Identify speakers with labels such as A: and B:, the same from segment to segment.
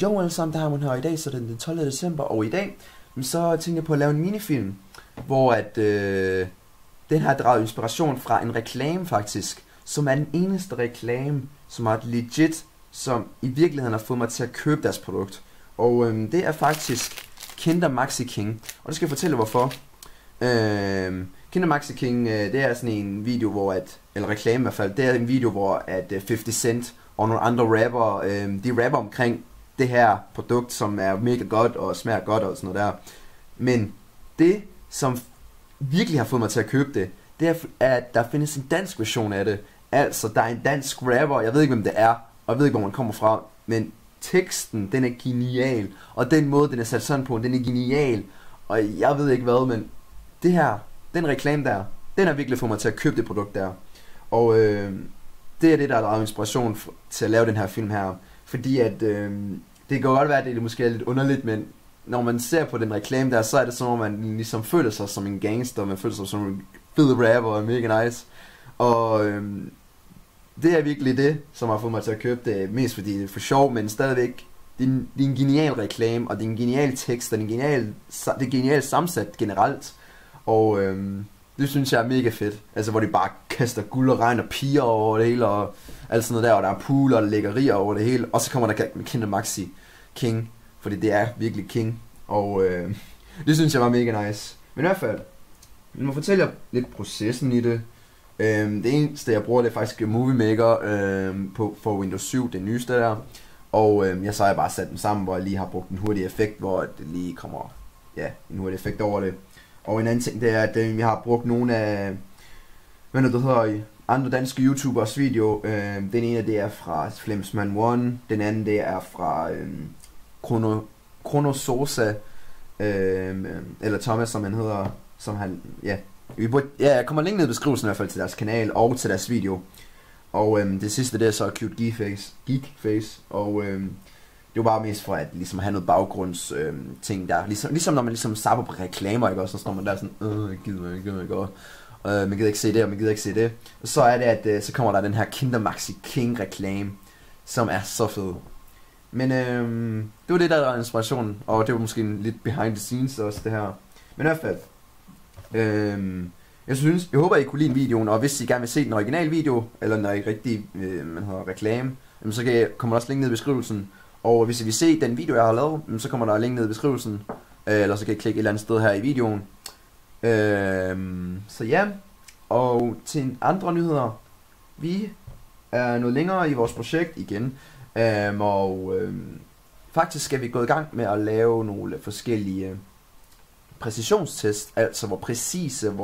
A: Jo alle sammen, der har man her i dag, så det er den 12. december, og i dag, så tænker jeg på at lave en minifilm, hvor at den har draget inspiration fra en reklame faktisk, som er den eneste reklame, som er legit, som i virkeligheden har fået mig til at købe deres produkt. Og det er faktisk Kinder Maxi King, og det skal jeg fortælle hvorfor. Kinder Maxi King, det er sådan en video, hvor eller reklame i hvert fald, det er en video, hvor 50 Cent og nogle andre rapper, de rapper omkring det her produkt, som er mega godt og smager godt og sådan noget der. Men det, som virkelig har fået mig til at købe det, det er, at der findes en dansk version af det. Altså, der er en dansk rapper, jeg ved ikke hvem det er, og jeg ved ikke hvor man kommer fra, men teksten, den er genial, og den måde, den er sat sådan på, den er genial, og jeg ved ikke hvad, men det her, den reklame der, den har virkelig fået mig til at købe det produkt der. Og det er det, der har draget inspiration til at lave den her film her. Fordi at det kan godt være, at det måske er lidt underligt, men når man ser på den reklame der, så er det som om man ligesom føler sig som en gangster, man føler sig som en fed rapper og mega nice. Og det er virkelig det, som har fået mig til at købe det, mest fordi det er for sjov, men stadigvæk, det er en genial reklame, og det er en genial tekst, og det er genialt sammensat generelt. Og det synes jeg er mega fedt. Altså hvor de bare kaster guld og regn og piger over det hele og alt sådan noget der, og der er pool og lækkerier over det hele. Og så kommer der med Kinder Maxi King, fordi det er virkelig king. Og det synes jeg var mega nice. Men i hvert fald, jeg må fortælle jer lidt processen i det. Det eneste jeg bruger, det er faktisk Movie Maker for Windows 7, det nyeste der. Og så har jeg bare sat dem sammen, hvor jeg lige har brugt en hurtig effekt, hvor det lige kommer en hurtig effekt over det. Og en anden ting, det er, at vi har brugt nogle af, andre danske YouTubers video. Den ene, det er fra Flemsman One, den anden, det er fra Krono Sosa, eller Thomas, som han hedder, som han, jeg kommer længe ned i beskrivelsen i hvert fald til deres kanal og til deres video. Og det sidste, det er så Cute Geekface, og det var bare mest for at ligesom have noget baggrunds ting der, ligesom når man ligesom zapper på reklamer, ikke også, så står man der sådan, jeg gider ikke godt, man gider ikke se det, og man gider ikke se det. Og så er det, at så kommer der den her Kinder Maxi King reklame, som er så fed. Men det var det, der var inspirationen, og det var måske en lidt behind the scenes også, det her. Men i hvert fald, jeg håber, I kunne lide videoen, og hvis I gerne vil se den originale video, eller den rigtige reklame, så kommer der også link ned i beskrivelsen. Og hvis I vil se den video, jeg har lavet, så kommer der link ned i beskrivelsen, eller så kan I klikke et eller andet sted her i videoen. Så ja, og til andre nyheder, vi er noget længere i vores projekt igen, faktisk skal vi gå i gang med at lave nogle forskellige præcisionstest, altså hvor præcise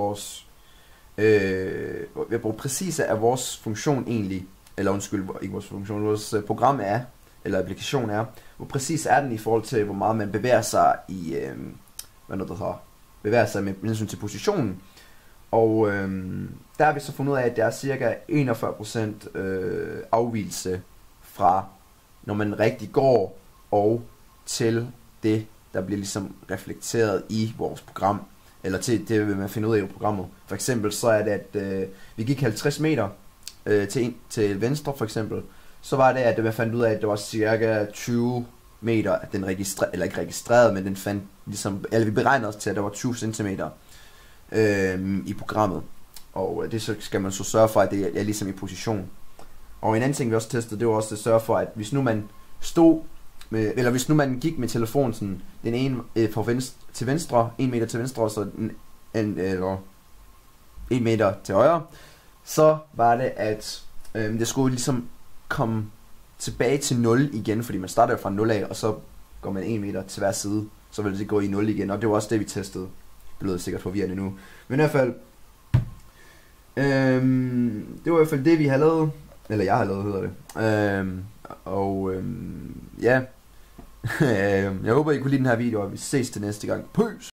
A: vores funktion egentlig, eller undskyld, ikke vores funktion, vores program er, eller applikation er, hvor præcis er den i forhold til, hvor meget man bevæger sig i, bevæger sig med hensyn til positionen. Og der har vi så fundet ud af, at der er cirka 41% afvigelse fra, når man rigtig går, og til det, der bliver ligesom reflekteret i vores program, eller til det, vil man finde ud af i programmet. For eksempel så er det, at vi gik 50 meter til venstre for eksempel, så var det, at man fandt ud af, at det var cirka 20 meter, at den eller ikke registreret, men den fandt ligesom, eller vi beregnede os til, at der var 20 cm i programmet. Og det så skal man så sørge for, at det er ligesom i position. Og en anden ting, vi også testede, det var også at sørge for, at hvis nu man hvis nu man gik med telefonen sådan, den ene til venstre, 1 meter til venstre, og så eller 1 meter til højre, så var det, at det skulle ligesom komme tilbage til 0 igen, fordi man starter jo fra 0 af, og så går man 1 meter til hver side, så vil det gå i 0 igen, og det var også det, vi testede. Det lyder sikkert forvirrende nu. Men i hvert fald, det var i hvert fald det, vi har lavet, eller jeg har lavet, hedder det. Jeg håber, I kunne lide den her video, og vi ses til næste gang. Peace!